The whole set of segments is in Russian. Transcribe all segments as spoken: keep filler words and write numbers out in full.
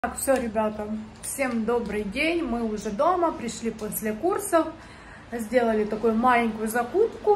Так, все, ребята, всем добрый день, мы уже дома, пришли после курсов, сделали такую маленькую закупку,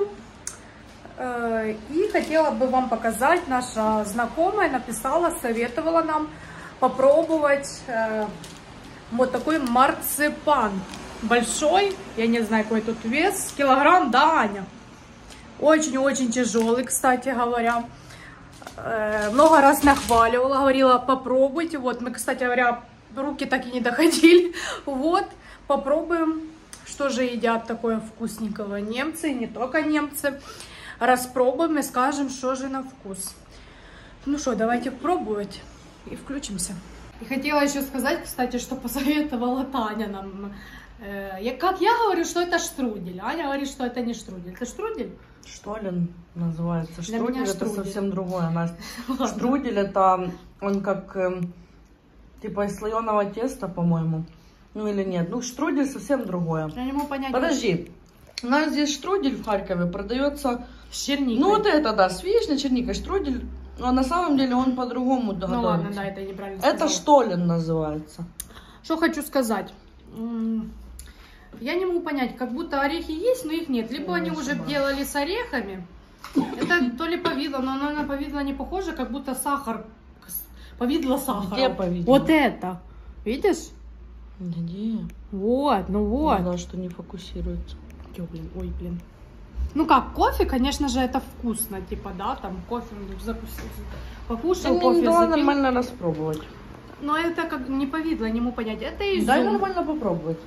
и хотела бы вам показать, наша знакомая написала, советовала нам попробовать вот такой марципан, большой, я не знаю, какой тут вес, килограмм, да, Аня? Очень-очень тяжелый, кстати говоря. Много раз нахваливала, говорила, попробуйте. Вот, мы, кстати говоря, руки так и не доходили. Вот, попробуем, что же едят такое вкусненького немцы, не только немцы. Распробуем и скажем, что же на вкус. Ну что, давайте пробовать и включимся. И хотела еще сказать, кстати, что посоветовала Таня нам. Э, как я говорю, что это штрудель. Аня говорит, что это не штрудель. Это штрудель? Штолен называется. Для штрудель это штрудель. совсем другое, Настя. Штрудель это он как э, типа из слоеного теста, по-моему. Ну или нет. Ну штрудель совсем другое. Я не могу понять. Подожди. У нас здесь штрудель в Харькове продается с черникой. Ну вот это да, с вишней, черникой, штрудель. Но на самом деле он по-другому готовится. Ну ладно, да, это я неправильно сказала. Это штолен называется. Что хочу сказать. Я не могу понять, как будто орехи есть, но их нет. Либо Ой, они уже собака. делали с орехами. Это то ли повидло, но оно на повидло не похоже, как будто сахар. Повидло сахара. Где повидло? Вот это. Видишь? Где? Вот, ну вот. Да, что не фокусируется. Ой, блин, ой, блин. Ну как, кофе, конечно же, это вкусно. Типа, да, там кофе закусил. Покушал, Ты кофе не дала запил. нормально распробовать. Но это как не повидло, не могу понять. Это изюм. Дай нормально попробовать.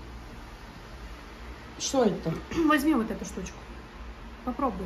Что это? Возьми вот эту штучку. Попробуй.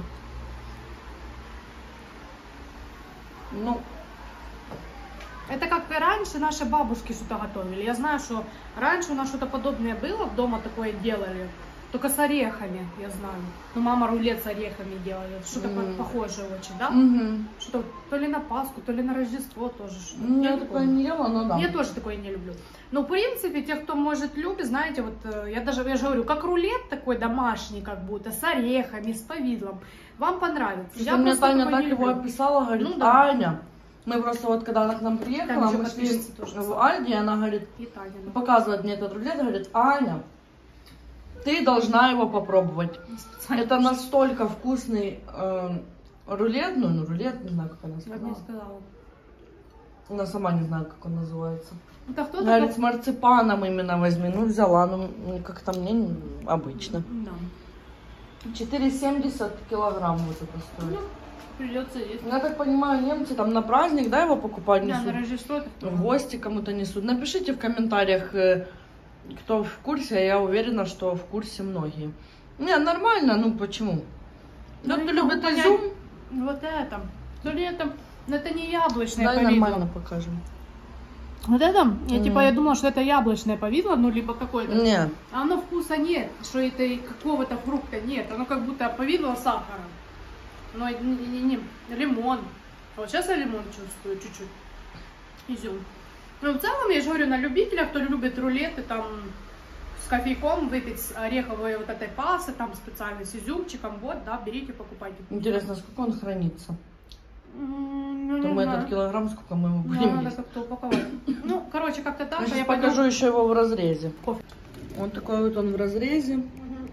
Ну, это как и раньше наши бабушки что-то готовили. Я знаю, что раньше у нас что-то подобное было, дома такое делали. Только с орехами, я знаю. Ну, мама рулет с орехами делала. Что-то mm. похожее очень, да? Mm-hmm. Что то ли на Пасху, то ли на Рождество тоже. Mm, я такое не ела, но да. Я тоже такое не люблю. Но, в принципе, те, кто может любит, знаете, вот я даже, я же говорю, как рулет такой домашний, как будто, с орехами, с повидлом. Вам понравится. Я мне Таня так его описала, говорит, ну, да. Аня. Мы просто вот, когда она к нам приехала, мы шли в Альди, и она говорит, и Таня, да. показывает мне этот рулет, говорит, Аня, ты должна его попробовать. Это настолько вкусный э, рулет, ну, ну рулет, не знаю, как она сказала. Я не сказала. Она сама не знает, как он называется. Это кто говорит, такой? С марципаном именно возьми. Ну, взяла, ну, как-то мне обычно. Да. четыре семьдесят килограмм вот это стоит. Ну, придется есть. Я так понимаю, немцы там на праздник, да, его покупать несут? Да, на Рождество. В гости кому-то несут. Напишите в комментариях, кто в курсе, я уверена, что в курсе многие. Не, нормально, ну почему? Ну, кто любит понять, изюм. Вот это. То ли это, но это не яблочное Дай повидло. нормально покажем. Вот это, я Mm. типа, я думала, что это яблочное повидло, ну, либо какое-то. Нет. А оно вкуса нет, что это какого-то фрукта нет. Оно как будто повидло сахара. Но не, не, не, лимон. А вот сейчас я лимон чувствую чуть-чуть. Изюм. Ну, в целом, я же говорю, на любителя, кто любит рулеты, там, с кофейком выпить ореховые вот этой пасы, там, специально с изюмчиком, вот, да, берите, покупайте. Интересно, сколько он хранится? Ну, То не мы знаю. этот килограмм, сколько мы его Ну, будем надо есть? как-то упаковать. Ну, короче, как-то так. Я сейчас я покажу пойду... еще его в разрезе. Кофе. Вот такой вот он в разрезе. Угу.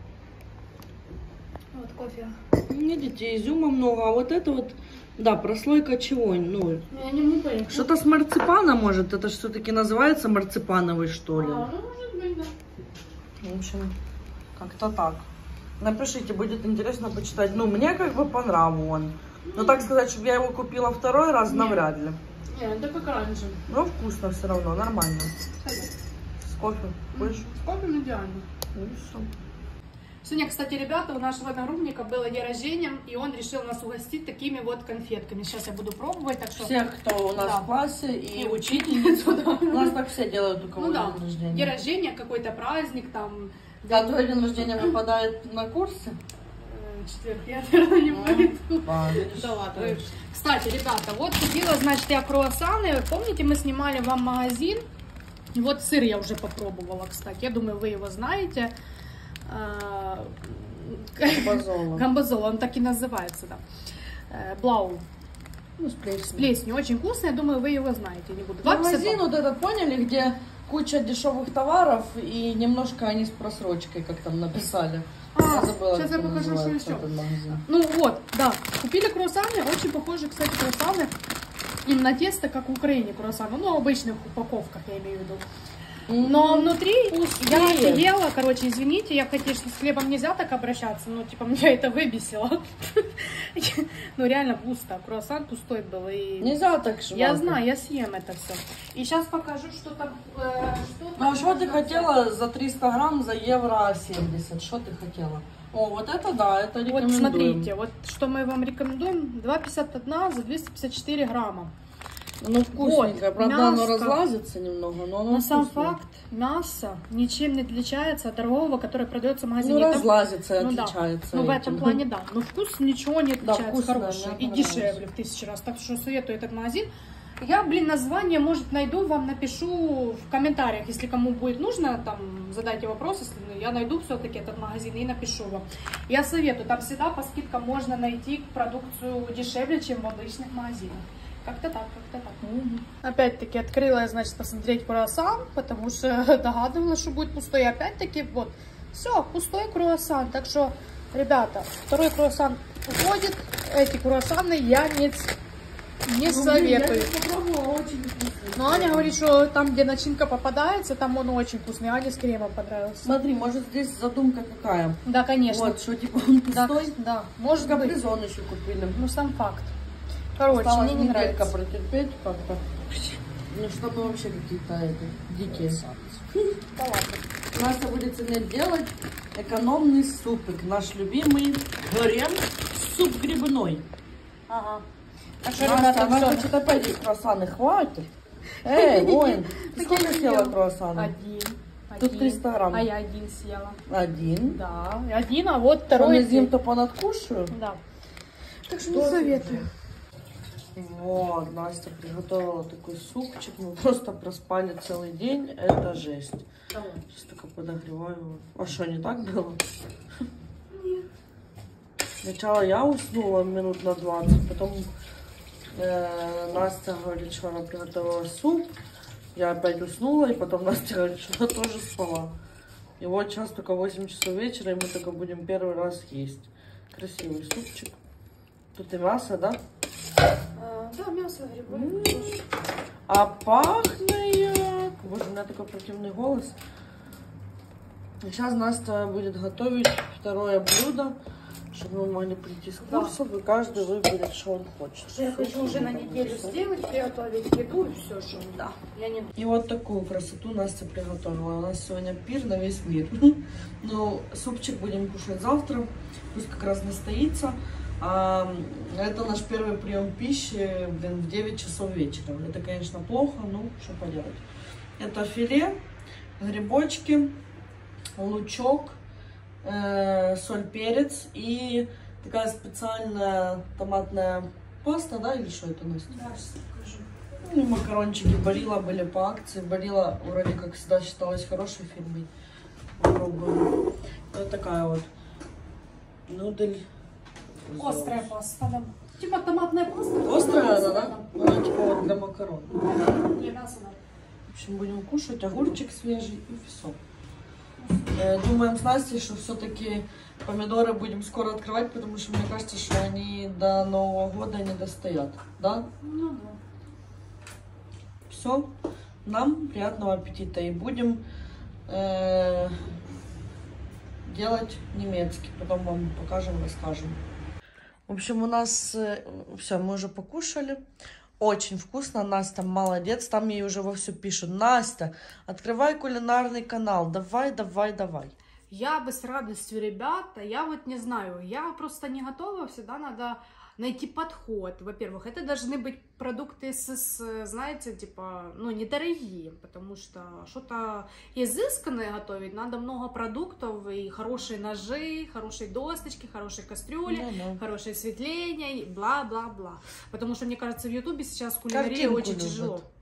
Вот кофе. Видите, изюма много, а вот это вот, да, прослойка чего? Ну, Я не могу понять. что-то с марципана, может, это все-таки называется марципановый, что ли? А, ну, может быть, да. В общем, как-то так. Напишите, будет интересно почитать. Ну, мне как бы по нраву он. Но так сказать, чтобы я его купила второй раз, Нет. навряд ли. Нет, это как раньше. Но вкусно все равно, нормально. Салат. С кофе будешь? С кофе идеально. Ну и все. Сегодня, кстати, ребята, у нашего одногруппника было день рождения, и он решил нас угостить такими вот конфетками. Сейчас я буду пробовать, так что... Всех, кто у нас да. в классе, и, И учительницу, да. У нас так все делают, у кого Ну да, день рождения. день рождения, какой-то праздник, там... Да, твой день рождения выпадает на курсе? Четверг, я, наверное, не пойду. А, Да ладно. Кстати, ребята, вот купила, значит, я круассаны. Помните, мы снимали вам магазин? Вот сыр я уже попробовала, кстати. Я думаю, вы его знаете. Гамбазола. Гамбазола, он так и называется, да. Блау. Ну, с плесенью. С плесенью. Очень вкусный, я думаю, вы его знаете. Не буду. Магазин вот этот, поняли, где куча дешевых товаров и немножко они с просрочкой, как там написали. А, я забыла, сейчас я покажу, что еще. Ну вот, да, купили круассаны, очень похожи, кстати, круассаны именно тесто, как в Украине круассаны, ну, в обычных упаковках, я имею в виду. Но внутри я офигела, короче, извините, я, конечно, с хлебом нельзя так обращаться, но, типа, меня это выбесило. Ну, реально пусто, круассан пустой был. И нельзя так же. Я знаю, я съем это все. И сейчас покажу, что там... А что ты хотела за триста грамм за евро семьдесят? Что ты хотела? О, вот это да, это рекомендуем. Вот смотрите, вот что мы вам рекомендуем. два пятьдесят один за двести пятьдесят четыре грамма. Ну, вкусненькое, вот, правда, мяско, оно разлазится немного, но оно на вкусное. Сам факт, мясо ничем не отличается от дорогого, которое продается в магазине. Ну, разлазится и ну, отличается. Да. Ну, в этом плане, да. Но вкус ничего не отличается, да, вкусно, хороший. И дешевле в тысячу раз. Так что советую этот магазин. Я, блин, название, может, найду, вам напишу в комментариях, если кому будет нужно, там, задайте вопрос, если я найду все-таки этот магазин и напишу вам. Я советую, там всегда по скидкам можно найти продукцию дешевле, чем в обычных магазинах. Как-то так, как-то так. Mm-hmm. Опять-таки открыла я, значит, посмотреть круассан, потому что догадывалась, что будет пустой. И опять-таки, вот, все, пустой круассан. Так что, ребята, второй круассан уходит. Эти круассаны я не, не ну, советую. Я попробовала, очень вкусный. Но Аня говорит, что там, где начинка попадается, там он очень вкусный. Ане с кремом понравился. Смотри, может, здесь задумка какая? Да, конечно. Вот, что типа он пустой? Да, да. Может быть. Капризон еще купили. Ну, сам факт. Короче, осталось мне не нравится. Протерпеть как-то. Ну, чтобы вообще какие-то это, дикие. Да ладно. Настя будет сегодня делать экономный супик. Наш любимый грем суп грибной. Ага. Так что, ребята, она хочет опять эти круассаны. Хватит. Эй, воин, ты сколько съела круассана? Один. Тут триста грамм. А я один съела. Один? Да, один, а вот второй. Если зим, то понадкушаю? Да. Так что не советую. Вот, Настя приготовила такой супчик. Мы просто проспали целый день. Это жесть. Давай. Сейчас только подогреваю. А что, не так было? Нет. Сначала я уснула минут на двадцать, потом э, Настя говорит, что она приготовила суп. Я опять уснула, и потом Настя говорит, что она тоже спала. И вот сейчас только восемь часов вечера, и мы только будем первый раз есть. Красивый супчик. Тут и мясо, да? А, да, мясо, грибы. Mm. А пахнет... Боже, у меня такой противный голос. Сейчас Настя будет готовить второе блюдо, чтобы мы могли прийти с курсов, да. И каждый выберет, что он хочет. Я хочу уже на неделю сделать, приготовить еду и все, что да. Я не... И вот такую красоту Настя приготовила. У нас сегодня пир на весь мир. Ну, супчик будем кушать завтра, пусть как раз настоится. А, это наш первый прием пищи, блин, в девять часов вечера. Это, конечно, плохо, но что поделать. Это филе, грибочки, лучок, э, соль, перец и такая специальная томатная паста, да, или что это, Настя? Да, сейчас покажу. Ну, макарончики Барилла были по акции. Барилла вроде как всегда считалась хорошей фирмой. Попробуем. Вот такая вот нудель. Острая паста, да. Типа томатная паста. Острая она, да? Она типа вот для макарон. Для мяса, да. В общем, будем кушать. Огурчик свежий и все. Думаем с Настей, что все-таки помидоры будем скоро открывать, потому что мне кажется, что они до Нового года не достоят. Да? Ну да. Все. Нам приятного аппетита. И будем э, делать немецкий. Потом вам покажем, расскажем. В общем, у нас э, все, мы уже покушали. Очень вкусно. Настя молодец. Там ей уже вовсю пишут: Настя, открывай кулинарный канал. Давай, давай, давай. Я бы с радостью, ребята. Я вот не знаю. Я просто не готова. Всегда надо найти подход. Во-первых, это должны быть продукты, с, с, знаете, типа, ну, недорогие, потому что что-то изысканное готовить, надо много продуктов, и хорошие ножи, хорошие досточки, хорошие кастрюли, да, да. Хорошее осветление, бла-бла-бла. Потому что, мне кажется, в Ютубе сейчас кулинария очень любят. Тяжело.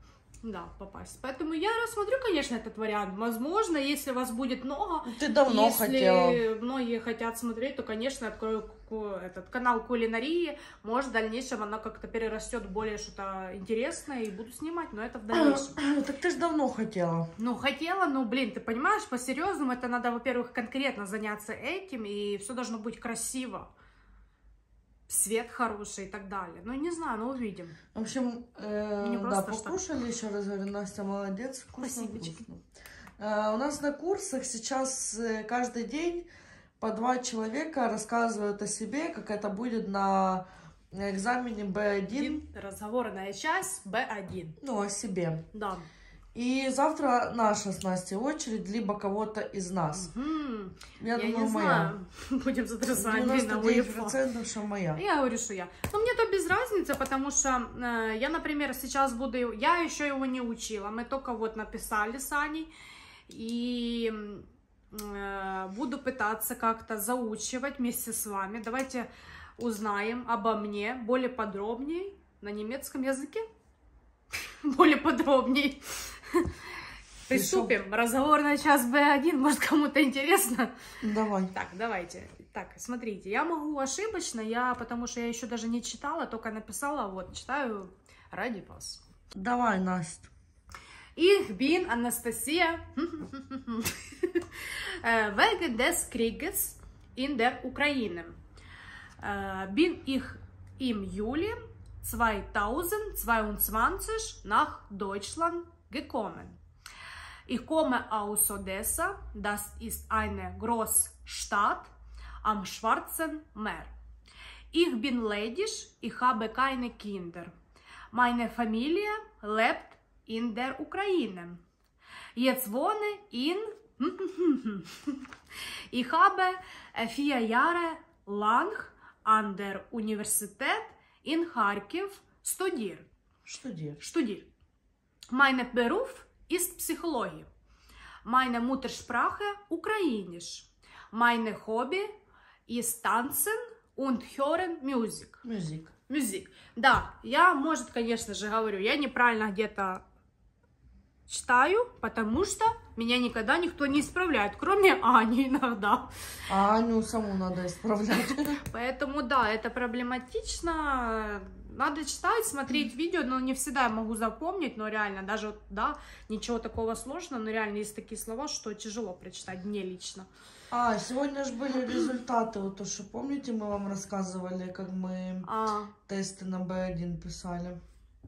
Да, попасть. Поэтому я рассмотрю, конечно, этот вариант. Возможно, если вас будет много. Ты давно если хотела. Если многие хотят смотреть, то, конечно, открою этот канал кулинарии. Может, в дальнейшем она как-то перерастет в более что-то интересное и буду снимать, но это в дальнейшем. Так ты же давно хотела. Ну, хотела, ну, блин, ты понимаешь, по-серьезному это надо, во-первых, конкретно заняться этим, и все должно быть красиво. Свет хороший и так далее. Ну, не знаю, но увидим. В общем, э, да, покушали, что... еще раз говорю, Настя молодец, вкусно, вкусно. Э, у нас на курсах сейчас каждый день по два человека рассказывают о себе, как это будет на экзамене бэ один. Разговорная часть бэ один. Ну, о себе. Да. И завтра наша с Настей очередь, либо кого-то из нас. Угу. Я, я думаю, не моя. Знаю. Будем затрясать. девяносто девять процентов, что моя. Я говорю, что я. Но мне то без разницы, потому что э, я, например, сейчас буду... Я еще его не учила. Мы только вот написали с Аней. И э, буду пытаться как-то заучивать вместе с вами. Давайте узнаем обо мне более подробнее на немецком языке. Более подробнее. Приступим. Разговорная часть бэ один. Может, кому-то интересно? Давай. Так, давайте. Так, смотрите. Я могу ошибочно, я, потому что я еще даже не читала, только написала. Вот, читаю ради вас. Давай, Настя. Ich bin Anastasia wegen des Krieges in der Ukraine. Bin ich im Juli zweitausendzweiundzwanzig nach Deutschland gekommen. Ich komme aus Odessa, das ist eine Großstadt am Schwarzen Meer. Ich bin ledig, ich habe keine Kinder. Meine Familie lebt in der Ukraine. Jetzt wohne in... Ich habe vier Jahre lang an der Universität in Kharkiv studiert. Studiert. Studiert. Mein Beruf ist Psychologie. Meine Muttersprache Ukrainisch. Meine Hobby ist Tanzen und Hören Musik. Musik. Musik. Да, я, может, конечно же, говорю, я неправильно где-то читаю, потому что меня никогда никто не исправляет, кроме Ани иногда. А Аню саму надо исправлять. Поэтому, да, это проблематично. Надо читать, смотреть видео, но не всегда я могу запомнить, но реально, даже, да, ничего такого сложного, но реально есть такие слова, что тяжело прочитать мне лично. А, сегодня же были результаты, вот то, что, помните, мы вам рассказывали, как мы а. тесты на бэ один писали?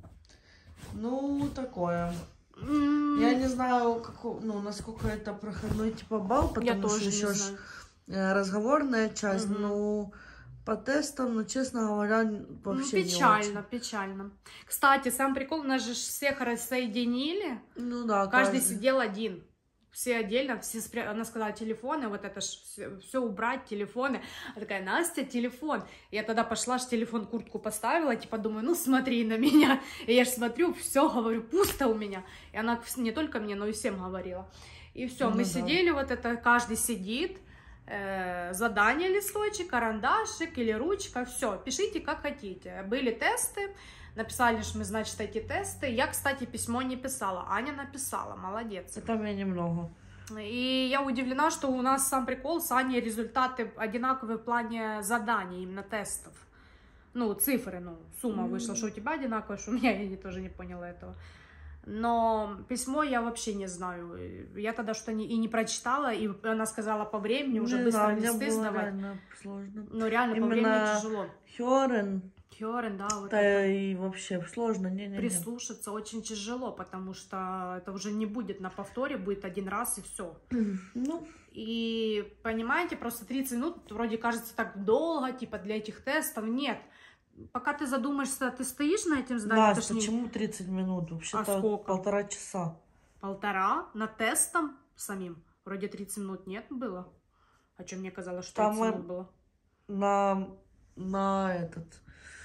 Ну, такое. Mm. Я не знаю, как, ну, насколько это проходной типа балл, потому что еще ж разговорная часть, mm-hmm. ну... По тестам, ну, честно говоря, вообще ну, печально, не очень. Печально. Кстати, сам прикол, нас же всех рассоединили. Ну да, каждый, каждый сидел один. Все отдельно, все спря... она сказала телефоны, вот это ж все, все убрать, телефоны. Она такая, Настя, телефон. Я тогда пошла, ж телефон, куртку поставила, типа думаю, ну смотри на меня. И я же смотрю, все, говорю, пусто у меня. И она не только мне, но и всем говорила. И все, ну, мы да. сидели, вот это, каждый сидит. Задание, листочек, карандашик или ручка, все, пишите как хотите. Были тесты, написали, что мы, значит, эти тесты. Я, кстати, письмо не писала, Аня написала, молодец. Это меня немного. И я удивлена, что у нас сам прикол, с Аней результаты одинаковые в плане заданий, именно тестов. Ну, цифры, ну, сумма mm-hmm. вышла, что у тебя одинаковая, что у меня, я тоже не поняла этого. Но письмо я вообще не знаю. Я тогда что-то не, и не прочитала, и она сказала по времени, уже не быстро знаю, листы сдавать. Реально сложно. Ну реально именно по времени тяжело. Хёрен. Хёрен, да. Вот да это. И вообще сложно. Не, не, Прислушаться не. Очень тяжело, потому что это уже не будет на повторе, будет один раз и все. Ну. И понимаете, просто тридцать минут вроде кажется так долго, типа для этих тестов. Нет. Пока ты задумаешься, ты стоишь на этим задании. Настя, почему не... тридцать минут? Вообще-то а сколько? Полтора часа. Полтора? На тестом самим? Вроде тридцать минут нет было. А что мне казалось, что тридцать минут было? На, на этот...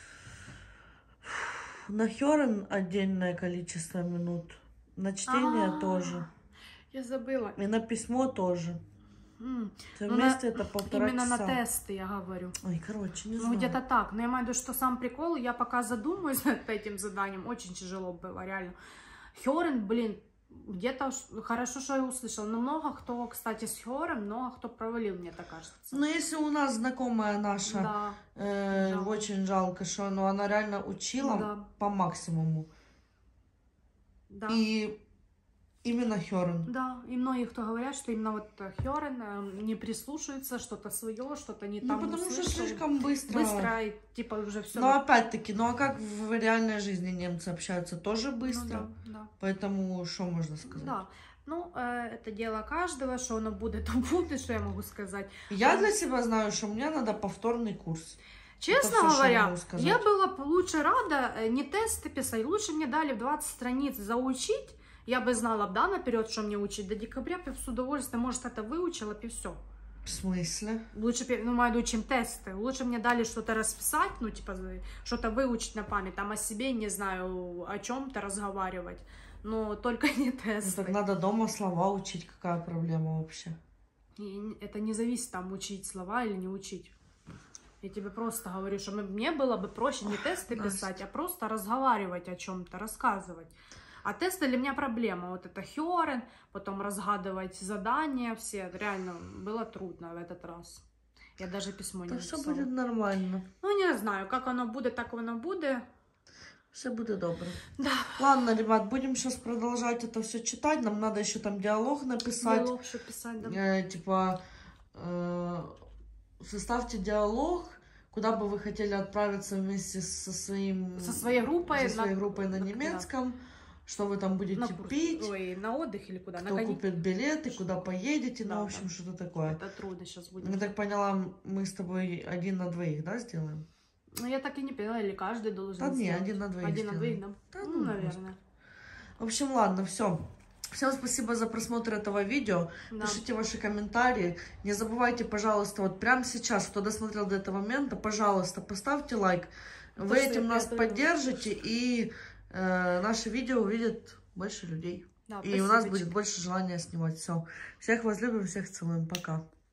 На Хёрен отдельное количество минут. На чтение А-а-а. тоже. Я забыла. И на письмо тоже. Mm. Вместе на, это полтора именно часа. на тесты я говорю. Ой, короче, не ну, знаю. Ну, где-то так. Но я имею в виду, что сам прикол, я пока задумаюсь над этим заданием, очень тяжело было, реально. Хёрен, блин, где-то хорошо, что я услышала. Но много кто, кстати, с Хёрен, много кто провалил, мне так кажется. Ну, если у нас знакомая наша, да. э, жалко. Очень жалко, что ну, она реально учила да. по максимуму. Да. И именно Хёрен. Да, и многие кто говорят, что именно вот Хёрен не прислушивается, что-то свое, что-то не ну, там. Ну, потому услышал. что слишком быстро. Быстро, и типа уже все. Но опять-таки, ну а как в реальной жизни немцы общаются? Тоже быстро. Ну, да, да. Поэтому что можно сказать? Да. Ну, э, это дело каждого, что оно будет, то будет, что я могу сказать. Я а... для себя знаю, что мне надо повторный курс. Честно все, говоря, я была лучше рада не тесты писать, лучше мне дали двадцать страниц заучить. Я бы знала, да, наперед, что мне учить. До декабря я с удовольствием, может, это выучила, и все. В смысле? Лучше, ну, мою чем тесты. Лучше мне дали что-то расписать, ну, типа, что-то выучить на память, там о себе, не знаю, о чем-то разговаривать. Но только не тесты. Ну, так надо дома слова учить, какая проблема вообще? И это не зависит, там, учить слова или не учить. Я тебе просто говорю, что мне было бы проще не тесты писать, а просто разговаривать о чем-то, рассказывать. А тесты для меня проблема. Вот это Хёрен, потом разгадывать задания все. Реально было трудно в этот раз. Я даже письмо не написала. Все будет нормально. Ну, не знаю, как оно будет, так оно будет. Все будет добро. Да. Ладно, ребят, будем сейчас продолжать это все читать. Нам надо еще там диалог написать. Диалог еще писать, да. Э, типа, э, составьте диалог, куда бы вы хотели отправиться вместе со своим... Со своей группой. Со своей на... группой на немецком. Да. Что вы там будете на, пить. Ой, на отдых или куда? Кто на купит билеты, что? Куда поедете. Да, ну, в общем, да. Что-то такое. Это трудно сейчас будет. Я так поняла, мы с тобой один на двоих, да, сделаем? Ну, я так и не поняла, или каждый должен да, сделать? Не, один на двоих Один сделаем. на двоих, да? да ну, ну, наверное. Господи. В общем, ладно, все. Всем спасибо за просмотр этого видео. Да. Пишите ваши комментарии. Не забывайте, пожалуйста, вот прямо сейчас, кто досмотрел до этого момента, пожалуйста, поставьте лайк. То, Вы этим нас поддержите, и э, наше видео увидят больше людей. Да, и у нас будет больше желания снимать. Все. Всех вас любим, всех целуем. Пока.